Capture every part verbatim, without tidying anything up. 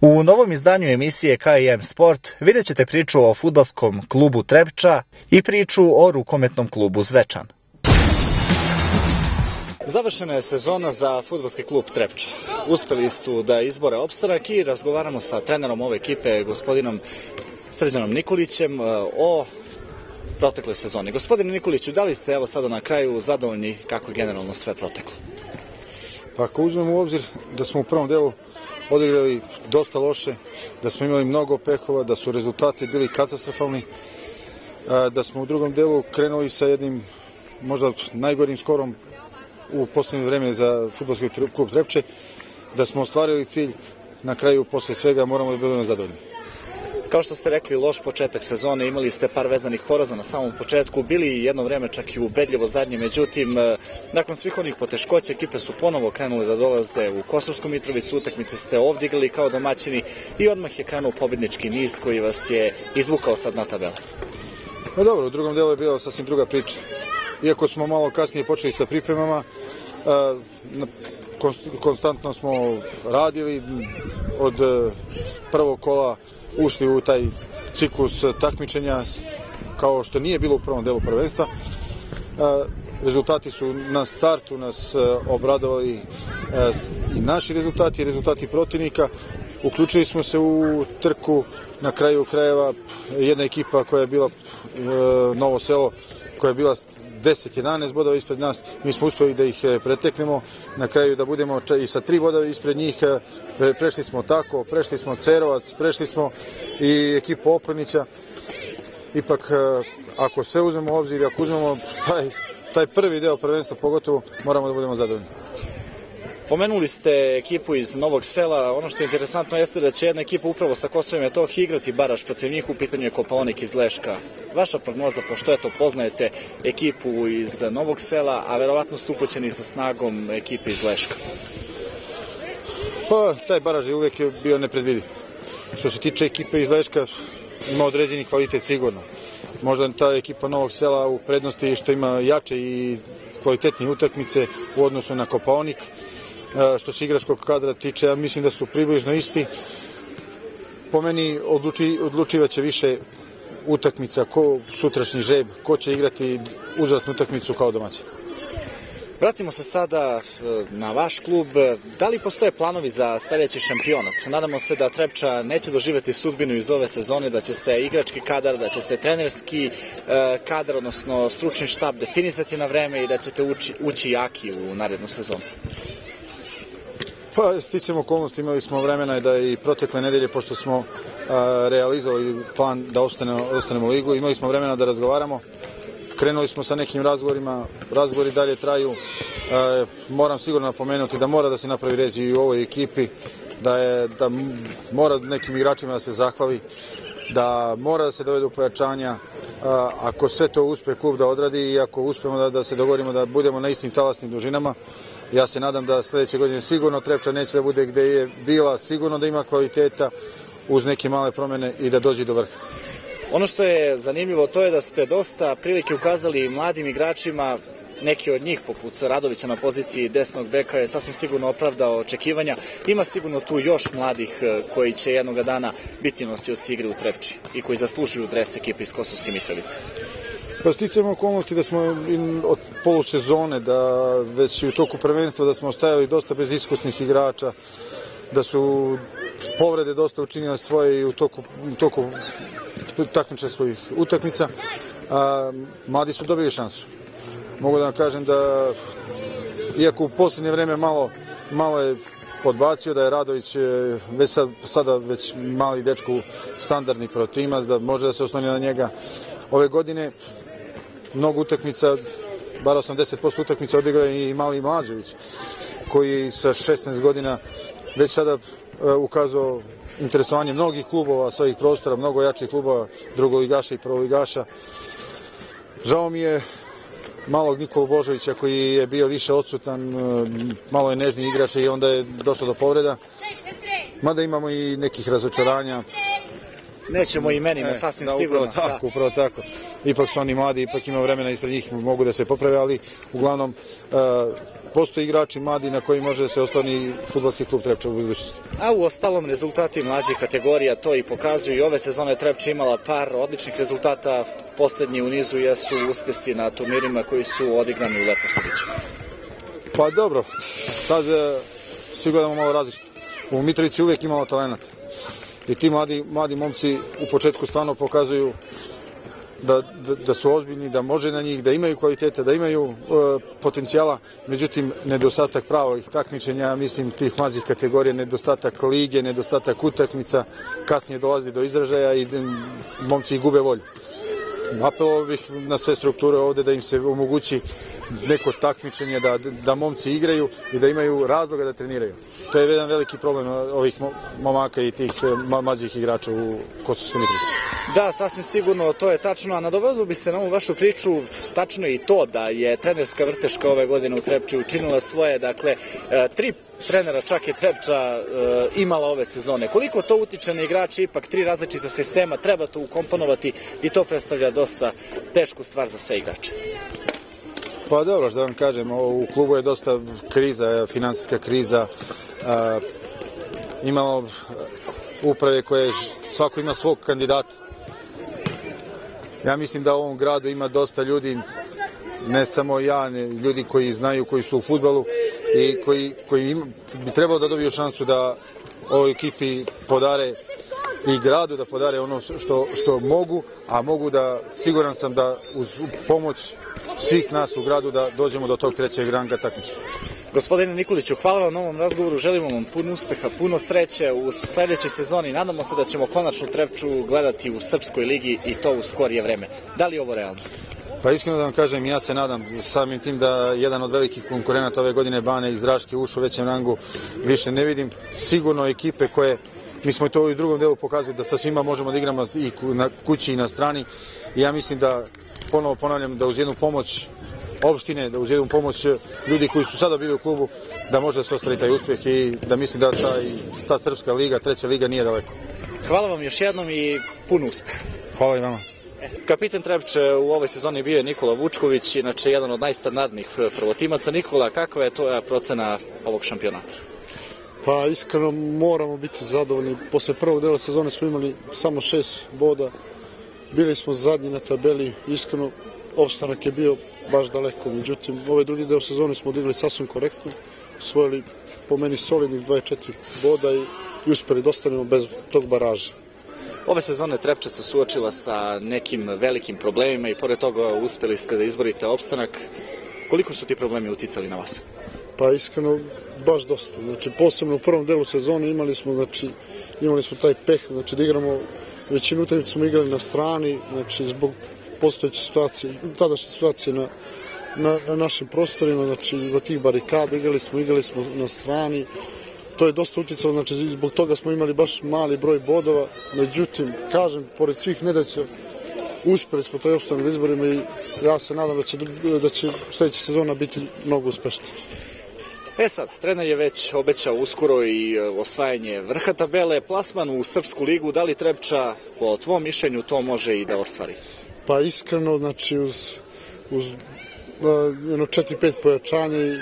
U novom izdanju emisije K i M Sport vidjet ćete priču o fudbalskom klubu Trepča i priču o rukometnom klubu Zvečan. Završena je sezona za fudbalski klub Trepča. Uspeli su da izbore opstanak i razgovaramo sa trenerom ove ekipe, gospodinom Srđanom Nikolićem, o protekloj sezoni. Gospodine Nikoliću, da li ste evo sada na kraju zadovoljni kako je generalno sve proteklo? Pa ako uzmemo u obzir da smo u prvom delu odigrali dosta loše, da smo imali mnogo pehova, da su rezultati bili katastrofalni, da smo u drugom delu krenuli sa jednim možda najgorim skorom u posljednje vreme za fudbalski klub Trepče, da smo ostvarili cilj, na kraju posle svega moramo da budemo zadovoljni. Kao što ste rekli, loš početak sezone, imali ste par vezanih poraza na samom početku, bili jedno vreme čak i ubedljivo zadnji, međutim, nakon svih onih poteškoća, ekipe su ponovo krenule da dolaze u Kosovsku Mitrovicu, utakmice ste ovdje igrali kao domaćini i odmah je krenuo pobednički niz koji vas je izvukao sad na tabele. No dobro, u drugom delu je bila sasvim druga priča. Iako smo malo kasnije počeli sa pripremama, konstantno smo radili, od prvog kola ušli u taj ciklus takmičenja kao što nije bilo u prvom delu prvenstva. Rezultati su na startu nas obradovali i naši rezultati i rezultati protivnika. Uključili smo se u trku, na kraju krajeva jedna ekipa koja je bila Novo Selo, koja je bila deset jedanaest bodova ispred nas, mi smo uspeli da ih preteknemo, na kraju da budemo i sa tri bodova ispred njih, prešli smo Tako, prešli smo Cerovac, prešli smo i ekipu Oponića. Ipak, ako sve uzmemo u obzir, ako uzmemo taj, taj prvi deo prvenstva pogotovo, moramo da budemo zadovoljni. Pomenuli ste ekipu iz Novog Sela, ono što je interesantno jeste da će jedna ekipa upravo sa Kosova i Metohije igrati baraž protiv njih, u pitanju je Kopaonik iz Leška. Vaša prognoza, pošto eto poznajete ekipu iz Novog Sela, a verovatno ste upućeni sa snagom ekipe iz Leška? Pa, taj baraž je uvek bio nepredvidiv. Što se tiče ekipe iz Leška, ima određeni kvalitet sigurno. Možda ta ekipa Novog Sela u prednosti što ima jače i kvalitetnije utakmice u odnosu na Kopaonik. Što se igračkog kadra tiče, ja mislim da su približno isti. Po meni odluči, odlučivaće više utakmica, ko sutrašnji žreb, ko će igrati uzvratnu utakmicu kao domaćin. Vratimo se sada na vaš klub. Da li postoje planovi za sljedeći šampionac? Nadamo se da Trepča neće doživjeti sudbinu iz ove sezone, da će se igrački kadar, da će se trenerski kadar, odnosno stručni štab definisati na vreme i da ćete ući, ući jaki u narednu sezonu. Pa, sticamo okolnosti, imali smo vremena da i protekle nedelje, pošto smo a, realizovali plan da ostanemo, ostanemo u ligu, imali smo vremena da razgovaramo. Krenuli smo sa nekim razgovorima, razgovori dalje traju. A, moram sigurno napomenuti da mora da se napravi red i u ovoj ekipi, da, je, da mora nekim igračima da se zahvali, da mora da se dovede u pojačanja. A, ako sve to uspe klub da odradi i ako uspemo da, da se dogovorimo da budemo na istim talasnim dužinama, ja se nadam da sljedeće godine sigurno Trepča neće da bude gde je bila, sigurno da ima kvaliteta uz neke male promjene i da dođe do vrha. Ono što je zanimljivo to je da ste dosta prilike ukazali mladim igračima, neki od njih poput Radovića na poziciji desnog beka je sasvim sigurno opravdao očekivanja. Ima sigurno tu još mladih koji će jednoga dana biti nosioci igre u Trepči i koji zaslužuju dres ekipe iz Kosovske Mitrovice. Pa sticamo okolnosti da smo od polusezone, da već u toku prvenstva da smo ostajali dosta bez iskusnih igrača, da su povrede dosta učinile svoje u toku, u toku takmičarskih utakmica, a mladi su dobili šansu. Mogu da vam kažem da, iako u posljednje vreme malo, malo je podbacio, da je Radović već sad, sada već mali dečko standardni protimac, da može da se osloni na njega. Ove godine mnogo utakmica, bar osamdeset posto utakmica odigrao i Mali Mlađević, koji sa šesnaest godina već sada ukazao interesovanje mnogih klubova sa ovih prostora, mnogo jačih klubova, drugoligaša i prvoligaša. Žao mi je malog Nikolu Božovića koji je bio više odsutan, malo je nežni igrač i onda je došlo do povreda. Mada imamo i nekih razočaranja. Nećemo imenima, e, sasvim da, sigurno. Upravo tako, upravo tako. ipak su oni mladi, ipak ima vremena ispred njih, mogu da se poprave, ali uglavnom postoji igrači mladi na koji može da se ostvarni fudbalski klub Trepča u budućnosti. A u ostalom rezultati mlađih kategorija to i pokazuju. I ove sezone Trepča imala par odličnih rezultata, poslednji u nizu jesu uspesi na turnirima koji su odigrani u Leposadiću. Pa dobro, sad svi gledamo malo različito. U Mitrovici uvijek imalo talenat. I ti mladi, mladi momci u početku stvarno pokazuju da, da, da su ozbiljni, da može na njih, da imaju kvalitete, da imaju e, potencijala. Međutim, nedostatak pravih takmičenja, mislim, tih mlađih kategorija, nedostatak lige, nedostatak utakmica, kasnije dolazi do izražaja i momci gube volju. Apelovao bih na sve strukture ovde da im se omogući neko takmičenje, da, da momci igraju i da imaju razloga da treniraju. To je jedan veliki problem ovih momaka i tih mlađih igrača u Kosovskoj Mitrovici. Da, sasvim sigurno, to je tačno. A nadovezao bi se na ovu vašu priču, tačno je i to da je trenerska vrteška ove godine u Trepči učinila svoje. Dakle, tri trenera čak je Trepča imala ove sezone. Koliko to utiče na igrače, ipak tri različita sistema, treba to ukomponovati i to predstavlja dosta tešku stvar za sve igrače. Pa dobro, što da vam kažem, u klubu je dosta kriza, finansijska kriza, imamo uprave koje svako ima svog kandidata. Ja mislim da u ovom gradu ima dosta ljudi, ne samo ja, ne, ljudi koji znaju, koji su u fudbalu i koji, koji ima, bi trebalo da dobiju šansu da ovoj ekipi podare i gradu da podare ono što, što mogu, a mogu da, siguran sam da uz pomoć svih nas u gradu da dođemo do tog trećeg ranga takmičenja. Gospodine Nikoliću, hvala vam na ovom razgovoru, želimo vam puno uspeha, puno sreće u sledećoj sezoni. Nadamo se da ćemo konačno Trepču gledati u Srpskoj ligi i to u skorije vreme. Da li je ovo realno? Pa iskreno da vam kažem, ja se nadam samim tim da jedan od velikih konkurenata ove godine, Bane iz Raške, ušao u većem rangu, više ne vidim. Sigurno ekipe koje, mi smo to u drugom delu pokazali da sa svima možemo da igramo i na kući i na strani. I ja mislim da, ponovo ponavljam, da uz jednu pomoć opštine, da uz jednu pomoć ljudi koji su sada bili u klubu, da može da se ostvari taj uspjeh i da mislim da ta, ta Srpska liga, treća liga nije daleko. Hvala vam još jednom i puno uspeha. Hvala i vama. Kapitan Trepče u ovoj sezoni bio je Nikola Vučković, inače jedan od najstandardnijih prvotimaca. Nikola, kakva je to procena ovog šampionata? Pa iskreno moramo biti zadovoljni. Posle prvog dela sezone smo imali samo šest boda. Bili smo zadnji na tabeli. Iskreno, opstanak je bio baš daleko. Međutim, ovaj drugi deo sezone smo odigrali sasvim korektno. Osvojili po meni solidnih dvadeset četiri boda i, i uspeli da ostanemo bez tog baraža. Ove sezone Trepča se suočila sa nekim velikim problemima i pored toga uspeli ste da izborite opstanak. Koliko su ti problemi uticali na vas? Pa iskreno, baš dosta. Znači, posebno u prvom delu sezone imali smo, znači, imali smo taj peh, znači da igramo, većinu utakmica smo igrali na strani, znači zbog postojeće situacije, tadašnje situacije na, na, na našim prostorima, znači od tih barikada igrali smo, igrali smo na strani. To je dosta uticalo, znači zbog toga smo imali baš mali broj bodova. Međutim, kažem, pored svih nedaća, uspeli smo taj opstanak da izborimo i ja se nadam da će, da će sledeća sezona biti mnogo uspešnija. E sad, trener je već obećao uskoro i osvajanje vrha tabele, plasman u Srpsku ligu. Da li Trepča, po tvom mišljenju, to može i da ostvari? Pa iskreno, znači uz, uz jedno četiri pet pojačanja i,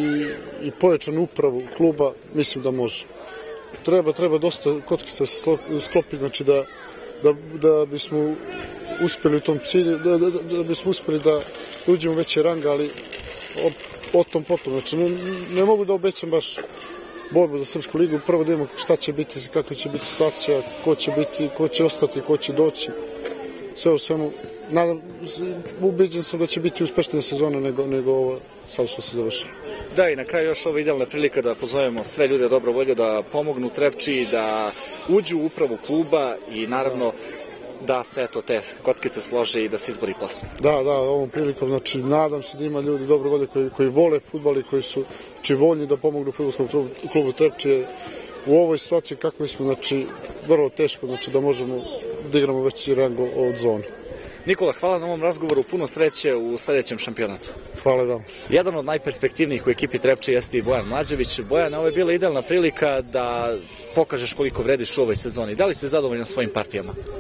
i pojačanu upravu kluba, mislim da može. Treba, treba dosta kockica sklopiti, znači da, da, da bismo uspeli u tom cilju, da, da, da bismo uspeli da uđemo u veće ranga, ali o, o tom potom. Znači, ne, ne mogu da obećam baš borbu za Srpsku ligu. Prvo da imamo šta će biti, kakva će biti situacija, ko će biti, ko će ostati, ko će doći. Sve u svemu, nadam, ubeđen sam da će biti uspešnija sezona nego, nego ovo sad što se završilo. Da, i na kraju još ova idealna prilika da pozovemo sve ljude dobro volje da pomognu Trepči, da uđu u upravu kluba i naravno da se eto te kockice slože i da se izbori plasman. Da, da, ovom prilikom, znači nadam se da ima ljudi dobro volje koji, koji vole fudbal i koji su či voljni da pomognu fudbalskom klubu Trepči. U ovoj situaciji kako smo, znači, vrlo teško, znači da možemo da igramo veći rang od zone. Nikola, hvala na ovom razgovoru, puno sreće u sledećem šampionatu. Hvala vam. Jedan od najperspektivnijih u ekipi Trepče jeste i Bojan Mlađević. Bojan, ovo je bila idealna prilika da pokažeš koliko vrediš u ovoj sezoni. Da li si zadovoljan svojim partijama?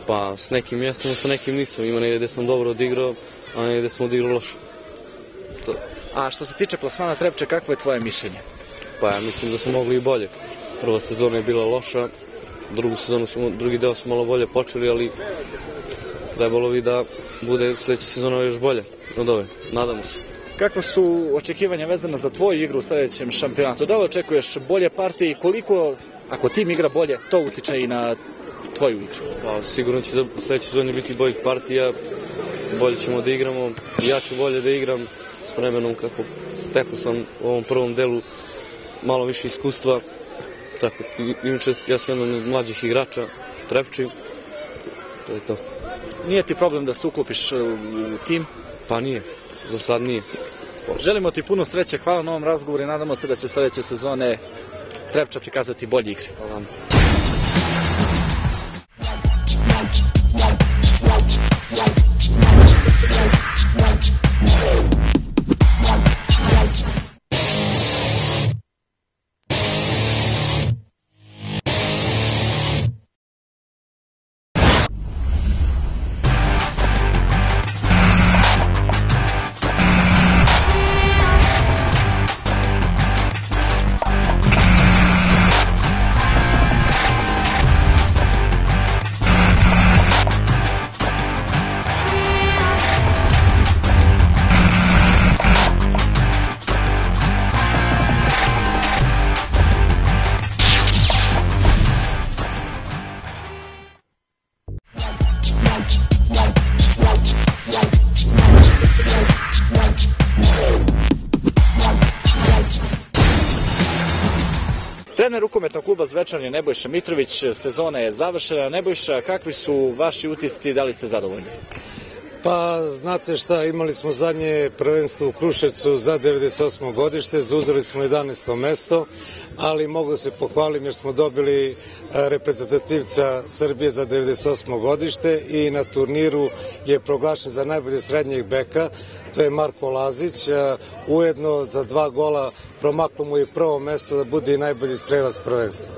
Pa s nekim mjestom, sa nekim nisam. Ima negdje gdje sam dobro odigrao, a negdje gdje sam odigrao loše. To. A što se tiče plasmana Trepče, kakvo je tvoje mišljenje? Pa ja mislim da smo mogli i bolje. Prva sezona je bila loša, drugu sezonu smo, drugi deo smo malo bolje počeli, ali trebalo bi da bude sljedeća sezona još bolje od ove. Nadamo se. Kakva su očekivanja vezana za tvoju igru u sljedećem šampionatu? Da li očekuješ bolje partije i koliko, ako tim igra bolje, to utiče i na tvoju igru? Pa, sigurno će da sljedeće sezone biti boljih partija, bolje ćemo da igramo, ja ću bolje da igram s vremenom kako stekao sam u ovom prvom delu malo više iskustva. Tako, inače ja sam jedan od mlađih igrača u Trepči, to je to. Nije ti problem da se uklopiš u tim? Pa nije, za sad nije. Želimo ti puno sreće, hvala na ovom razgovoru i nadamo se da će sljedeće sezone Trepča prikazati bolje igre. Hvala vam. Trener rukometnog kluba Zvečan je Nebojša Mitrović, sezona je završena. Nebojša, kakvi su vaši utisci, da li ste zadovoljni? Pa, znate šta, imali smo zadnje prvenstvo u Kruševcu za devedeset osmo godište, zauzeli smo jedanaesto mesto, ali mogu se pohvalim jer smo dobili reprezentativca Srbije za devedeset osmo godište i na turniru je proglašen za najbolje srednjeg beka, to je Marko Lazić, ujedno za dva gola promaklo mu je prvo mesto da bude i najbolji strelac prvenstva.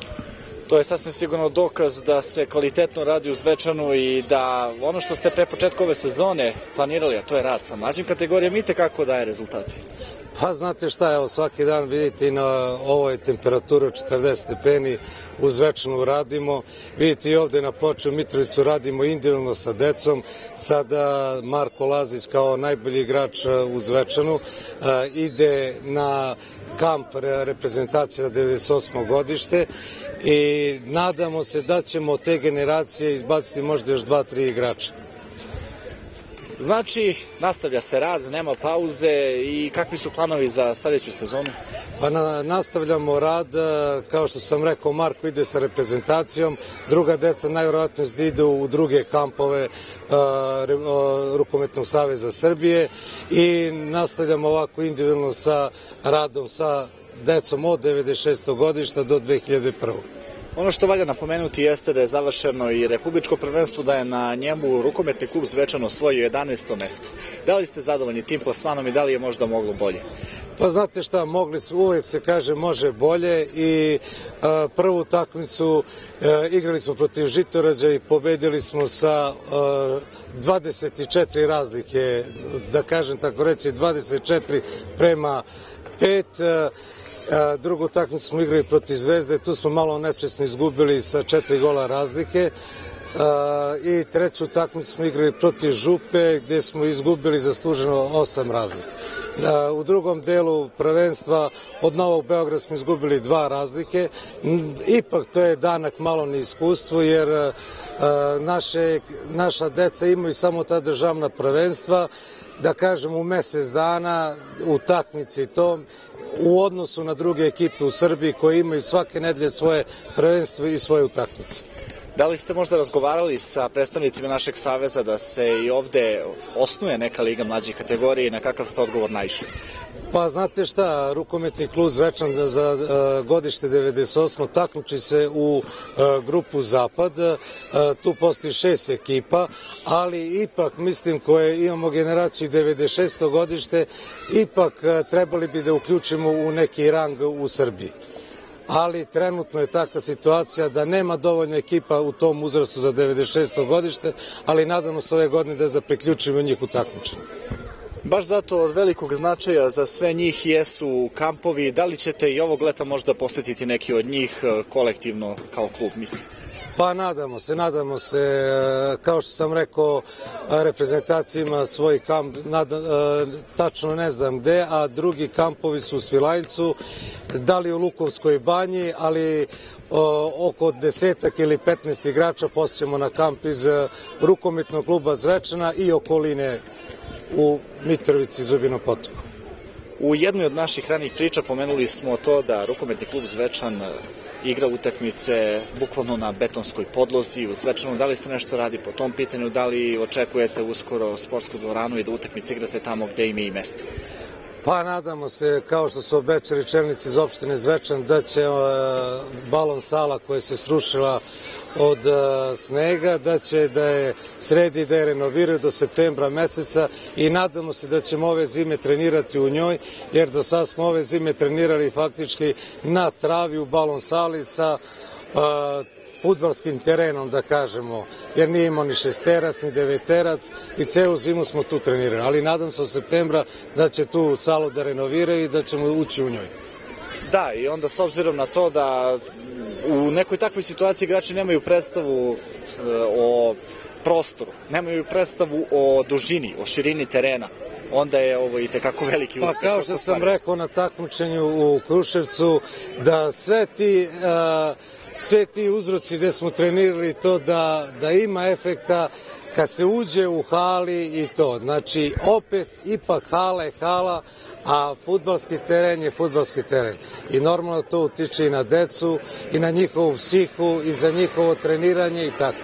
To je sasvim sigurno dokaz da se kvalitetno radi u Zvečanu i da ono što ste pre početka ove sezone planirali, a to je rad sa mlađim kategorijama, vidite kako daje rezultate. Pa znate šta, evo svaki dan vidite i na ovoj temperaturi četrdeset stepeni u Zvečanu radimo, vidite i ovde na Ploču u Mitrovicu radimo individualno sa decom, sada Marko Lazić kao najbolji igrač u Zvečanu ide na kamp reprezentacije za devedeset osmo godište i nadamo se da ćemo od te generacije izbaciti možda još dva, tri igrača. Znači, nastavlja se rad, nema pauze i kakvi su planovi za sljedeću sezonu? Pa na, nastavljamo rad, kao što sam rekao, Marko ide sa reprezentacijom, druga deca najvjerojatnije idu u druge kampove a, a, Rukometnog saveza Srbije i nastavljamo ovako individualno sa radom sa decom od devedeset šestog godišta do dve hiljade prve. Ono što valja napomenuti jeste da je završeno i republičko prvenstvo, da je na njemu rukometni klub Zvečan osvojio jedanaesto mesto. Da li ste zadovoljni tim plasmanom i da li je možda moglo bolje? Pa znate šta, mogli smo, uvijek se kaže može bolje i a, prvu utakmicu a, igrali smo protiv Žitorađa i pobedili smo sa a, dvadeset četiri razlike, da kažem tako reći dvadeset četiri prema pet. A, drugu utakmicu smo igrali protiv Zvezde, tu smo malo nesvjesno izgubili sa četiri gola razlike i treću utakmicu smo igrali protiv Župe gdje smo izgubili zasluženo osam razlika. U drugom delu prvenstva od Novog Beograda smo izgubili dva razlike, ipak to je danak malo neiskustvo jer naše, naša deca imaju samo ta državna prvenstva, da kažem u mesec dana utakmice i to, u odnosu na druge ekipe u Srbiji koje imaju svake nedelje svoje prvenstvo i svoje utakmice. Da li ste možda razgovarali sa predstavnicima našeg saveza da se i ovde osnuje neka liga mlađih kategorija i na kakav ste odgovor naišli? Pa znate šta, rukometni klub Zvečan za uh, godište devedeset osmo takmiči se u uh, grupu Zapad, uh, tu postoji šest ekipa, ali ipak mislim koje imamo generaciju devedeset šesto godište, ipak uh, trebali bi da uključimo u neki rang u Srbiji. ali trenutno je takva situacija da nema dovoljno ekipa u tom uzrastu za devedeset šesto godište, ali nadamo se ove godine da da priključimo njih u takmičenju. Baš zato od velikog značaja za sve njih jesu kampovi. Da li ćete i ovog leta možda posetiti neki od njih kolektivno kao klub, mislim? Pa nadamo se, nadamo se, kao što sam rekao, reprezentacija ima svoj kamp, nada, tačno ne znam gde, a drugi kampovi su u Svilajncu, da li u Lukovskoj banji, ali o, oko desetak ili petnaest igrača posjećemo na kamp iz rukometnog kluba Zvečana i okoline u Mitrovici i Zubinom Potoku. U jednoj od naših ranijih priča pomenuli smo to da rukometni klub Zvečan igra utakmice bukvalno na betonskoj podlozi u Zvečanu. Da li se nešto radi po tom pitanju? Da li očekujete uskoro sportsku dvoranu i da utakmice igrate tamo gde im je i mesto? Pa nadamo se, kao što su obećali čelnici iz opštine Zvečan, da će uh, balon sala koja se srušila od uh, snega, da će da je sredi, da je renoviraju do septembra meseca i nadamo se da ćemo ove zime trenirati u njoj, jer do sada smo ove zime trenirali faktički na travi u balon sali sa uh, fudbalskim terenom, da kažemo, jer nije imao ni šesterac, ni deveterac i celu zimu smo tu trenirali. Ali nadam se od septembra da će tu salu da renoviraju i da ćemo ući u njoj. Da, i onda s obzirom na to da u nekoj takvoj situaciji igrači nemaju predstavu o prostoru, nemaju predstavu o dužini, o širini terena, onda je ovo i tekako veliki uspeh. Pa kao što sam rekao na takmičenju u Kruševcu, da sve ti... Uh, sve ti uzroci gde smo trenirali to da, da ima efekta kad se uđe u hali i to. Znači, opet, ipak hala je hala, a fudbalski teren je fudbalski teren. I normalno to utiče i na decu, i na njihovu psihu, i za njihovo treniranje i tako.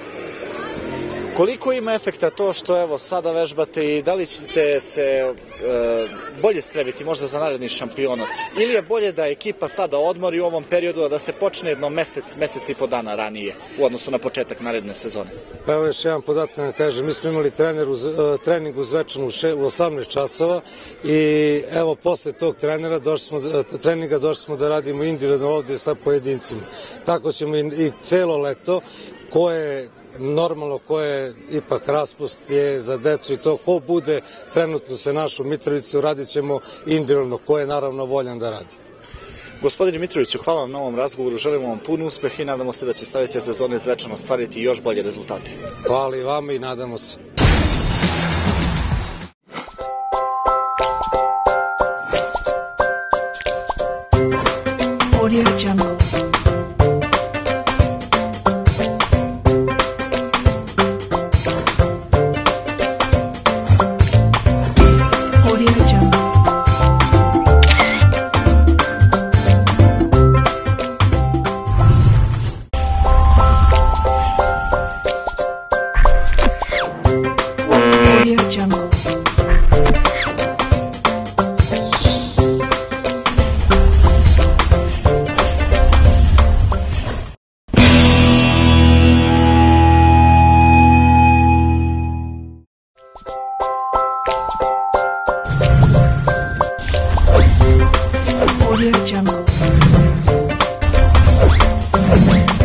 Koliko ima efekta to što evo sada vežbate i da li ćete se e, bolje spremiti možda za naredni šampionat? Ili je bolje da ekipa sada odmori u ovom periodu, a da se počne jedno mesec, mesec i po dana ranije u odnosu na početak naredne sezone? Pa evo još jedan podatak da kažem, mi smo imali trener uz, trening u Zvečanu u osamnaest časova i evo posle tog trenera došli smo, treninga došli smo da radimo individualno ovdje sa pojedincima. Tako ćemo i, i celo leto koje normalno ko je ipak raspust je za decu i to ko bude trenutno se našu Mitrovicu radit ćemo individualno, ko je naravno voljan da radi. Gospodine Mitroviću, hvala vam na ovom razgovoru, želimo vam pun uspeh i nadamo se da će sledeće sezone Zvečan ostvariti još bolje rezultate. Hvala i vama i nadamo se. Audio Jungle. Audio Jungle.